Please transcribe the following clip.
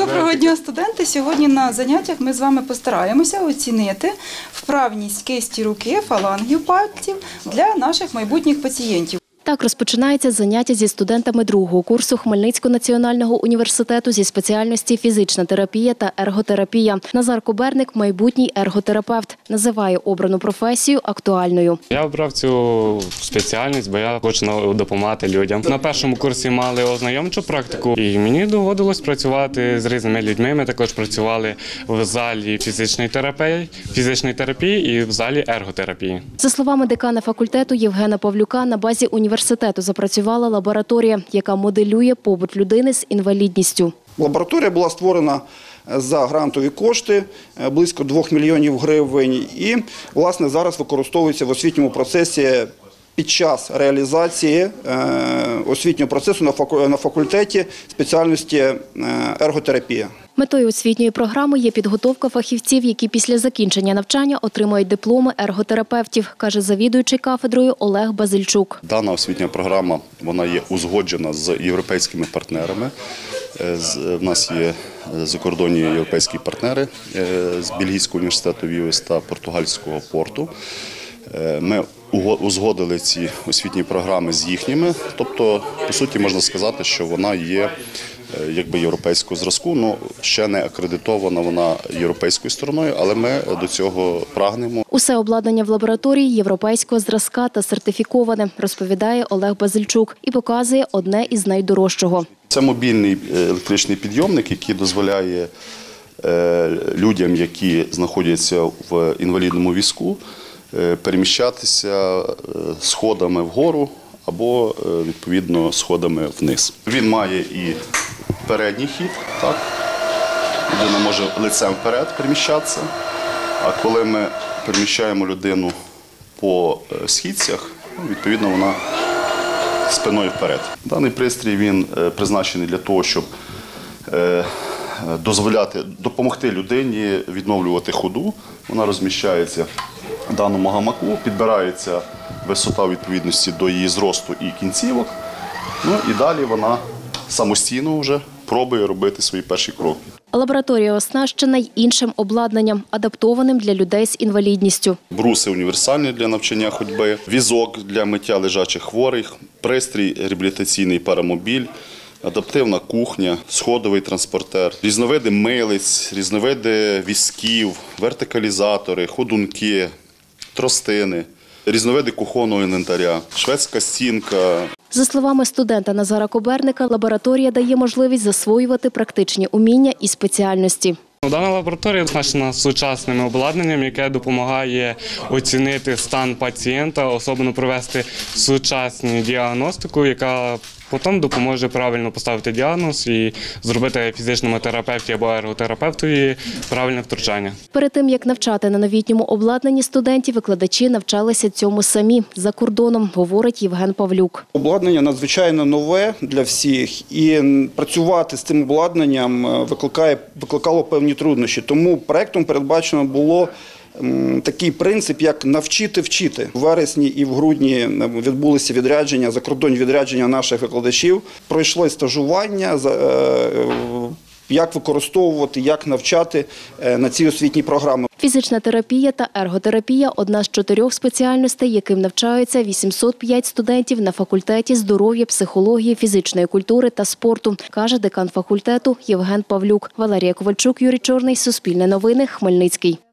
Доброго дня, студенти! Сьогодні на заняттях ми з вами постараємося оцінити вправність кисті руки, фалангів пальців для наших майбутніх пацієнтів. Так розпочинається заняття зі студентами другого курсу Хмельницького національного університету зі спеціальності фізична терапія та ерготерапія. Назар Коберник – майбутній ерготерапевт. Називає обрану професію актуальною. Я обрав цю спеціальність, бо я хочу допомагати людям. На першому курсі мали ознайомчу практику, і мені доводилось працювати з різними людьми. Ми також працювали в залі фізичної терапії і в залі ерготерапії. За словами декана факультету Євгена Павлюка, на базі університету запрацювала лабораторія, яка моделює побут людини з інвалідністю. Лабораторія була створена за грантові кошти, близько 2 мільйонів гривень, і, власне, зараз використовується в освітньому процесі під час реалізації освітнього процесу на факультеті спеціальності ерготерапія. Метою освітньої програми є підготовка фахівців, які після закінчення навчання отримають дипломи ерготерапевтів, каже завідуючий кафедрою Олег Базильчук. Дана освітня програма вона є узгоджена з європейськими партнерами. В нас є закордонні європейські партнери з Бельгійського університету Вівес та Португальського порту. Ми узгодили ці освітні програми з їхніми, тобто, по суті, можна сказати, що вона є якби європейського зразку, але ще не акредитована вона європейською стороною, але ми до цього прагнемо. Усе обладнання в лабораторії європейського зразка та сертифіковане, розповідає Олег Базильчук і показує одне із найдорожчого. Це мобільний електричний підйомник, який дозволяє людям, які знаходяться в інвалідному візку, переміщатися сходами вгору або, відповідно, сходами вниз. Він має і передній хід, так? Людина може лицем вперед переміщатися, а коли ми переміщаємо людину по східцях, відповідно, вона спиною вперед. Даний пристрій він призначений для того, щоб допомогти людині відновлювати ходу. Вона розміщається в даному гамаку, підбирається висота у відповідності до її зросту і кінцівок. Ну і далі вона самостійно вже пробує робити свої перші кроки. Лабораторія оснащена й іншим обладнанням, адаптованим для людей з інвалідністю. Бруси універсальні для навчання ходьби, візок для миття лежачих хворих, пристрій реабілітаційний парамобіль, адаптивна кухня, сходовий транспортер, різновиди милиць, різновиди візків, вертикалізатори, ходунки, тростини, різновиди кухонного інвентаря, шведська стінка. За словами студента Назара Коберника, лабораторія дає можливість засвоювати практичні уміння і спеціальності. Дана лабораторія оснащена сучасним обладнанням, яке допомагає оцінити стан пацієнта, особливо провести сучасну діагностику, яка потім допоможе правильно поставити діагноз і зробити фізичному терапевті або ерготерапевтові правильне втручання. Перед тим, як навчати на новітньому обладнанні студентів, викладачі навчалися цьому самі, за кордоном, говорить Євген Павлюк. Обладнання надзвичайно нове для всіх, і працювати з цим обладнанням викликало певні труднощі. Тому проєктом передбачено було такий принцип, як навчити вчити. У вересні і в грудні відбулися відрядження, закордонні відрядження наших викладачів. Пройшли стажування, як використовувати, як навчати на цій освітній програмі. Фізична терапія та ерготерапія – одна з 4 спеціальностей, яким навчаються 805 студентів на факультеті здоров'я, психології, фізичної культури та спорту, каже декан факультету Євген Павлюк. Валерія Ковальчук, Юрій Чорний, Суспільне новини, Хмельницький.